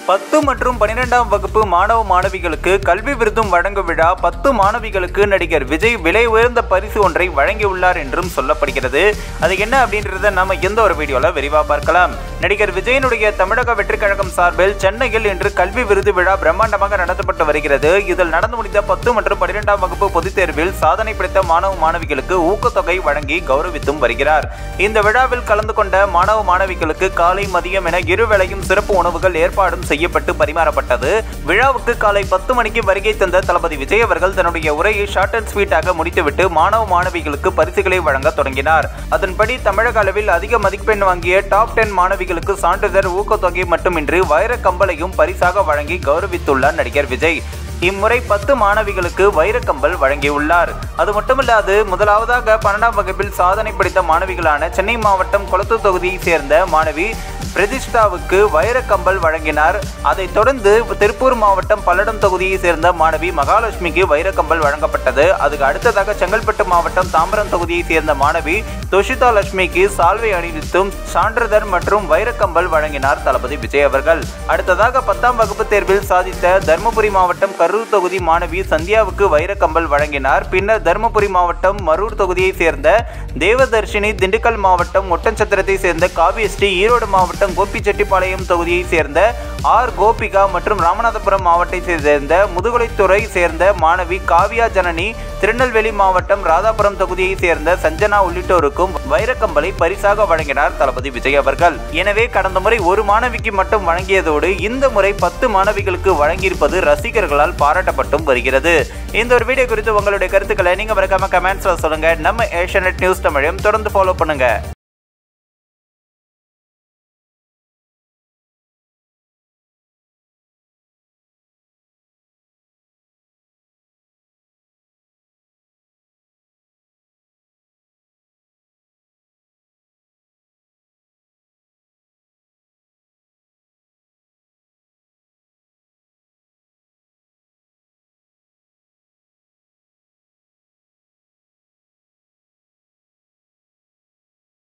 10 மற்றும் 12ஆம் வகுப்பு மாணவ மாணவிகளுக்கு கல்வி விருதும் வழங்கும் விழா 10 மாணவிகளுக்கு நடிகர் விஜய் விலை உயர்ந்த பரிசு ஒன்றை வழங்கியுள்ளார் என்றும் சொல்லப்படுகிறது. அது என்ன அப்படின்றத நாம எந்த ஒரு வீடியோல விரிவா பார்க்கலாம். நடிகர் விஜயனுடைய தமிழக வெற்றிக் கழகம் சார்பில் சென்னையில் இன்று கல்வி விருது விழா பிரம்மாண்டமாக நடத்தப்பட்டு வருகிறது. இதில் நடந்து முடிந்த 10 மற்றும் 12ஆம் வகுப்பு பொதுத் தேர்வில் சாதனை படைத்த மாணவ மாணவிகளுக்கு ஊக்கத்தொகை வழங்கி கௌரவித்தும் வருகிறார். இந்த விழாவில் கலந்து கொண்ட மாணவ மாணவிகளுக்கு காலை மதியம் என இருவேளையும் சிறப்பு உணவுகள் ஏற்பாடும் செய்யப்பட்டு பரிமாறப்பட்டது. விழாவுக்கு காலை 10 மணிக்கு வருகை தந்த தளபதி விஜய் அவர்கள் தன்னுடைய உரையை ஷார்ட் அண்ட் ஸ்வீட்டாக முடித்துவிட்டு மாணவ மாணவிகளுக்கு பரிசுகளை வழங்க தொடங்கினார். அதன்படி தமிழக அளவில் அதிக மதிப்பெண் வாங்கிய டாப் 10 மாணவிகளுக்கு சான்றிதழ், ஊக்கத்தொகை மட்டுமின்றி வைர கம்பளையும் பரிசாக வழங்கி கௌரவித்துள்ளார் நடிகர் விஜய். இம்முறை 10 மாணவிகளுக்கு வைரக்கம்பல் வழங்கியுள்ளார். அது மட்டுமல்லாது முதலாவதாக 12ஆம் வகுப்பில் சாதனை படைத்த மாணவிகளான சென்னை மாவட்டம் கொளத்தூர் தொகுதியை சேர்ந்த மாணவி பிரதிஷ்டாவுக்கு வைரக்கம்பல் வழங்கினார். அதைத் தொடர்ந்து திருப்பூர் மாவட்டம் பல்லடம் தொகுதியை சேர்ந்த மாணவி மகாலட்சுமிக்கு வைரக்கம்பல் வழங்கப்பட்டது. அதுக்கு அடுத்ததாக செங்கல்பட்டு மாவட்டம் தாம்பரம் தொகுதியை சேர்ந்த மாணவி துஷிதா லட்சுமிக்கு சால்வை அணிவித்தும் சான்றிதழ் மற்றும் வைரக்கம்பல் வழங்கினார் தளபதி விஜய் அவர்கள். அடுத்ததாக 10ஆம் வகுப்பு தேர்வில் சாதித்த தருமபுரி மாவட்டம் கரூர் தொகுதி மாணவி சந்தியாவுக்கு வைரக்கம்பல் வழங்கினார். பின்னர் தருமபுரி மாவட்டம் மரூர் தொகுதியை சேர்ந்த தேவதர்ஷினி, திண்டுக்கல் மாவட்டம் ஒட்டன்சத்திரத்தை சேர்ந்த காவியஸ்ரீ, ஈரோடு மாவட்டம் கோபிச்செட்டிப்பாளையம் தொகுதியை சேர்ந்த ஆர் கோபிகா மற்றும் ராமநாதபுரம் மாவட்டத்தை சேர்ந்த முதுகுலைத்துறை சேர்ந்த மாணவி காவியா ஜனனி, திருநெல்வேலி மாவட்டம் ராதாபுரம் தொகுதியை சேர்ந்த சஞ்சனா உள்ளிட்டோருக்கும் வைரக்கம்பலை பரிசாக வழங்கினார் தளபதி விஜய் அவர்கள். எனவே கடந்த முறை ஒரு மாணவிக்கு மட்டும் வழங்கியதோடு இந்த முறை 10 மாணவிகளுக்கு வழங்கியிருப்பது ரசிகர்களால் பாராட்டப்பட்டும் வருகிறது. இந்த ஒரு வீடியோ குறித்து உங்களுடைய கருத்துக்களை நீங்க மறக்காம கமெண்ட்ஸ்ல சொல்லுங்க. நம்ம ஏஷியநெட் நியூஸ் தமிழையும் தொடர்ந்து ஃபாலோ பண்ணுங்க.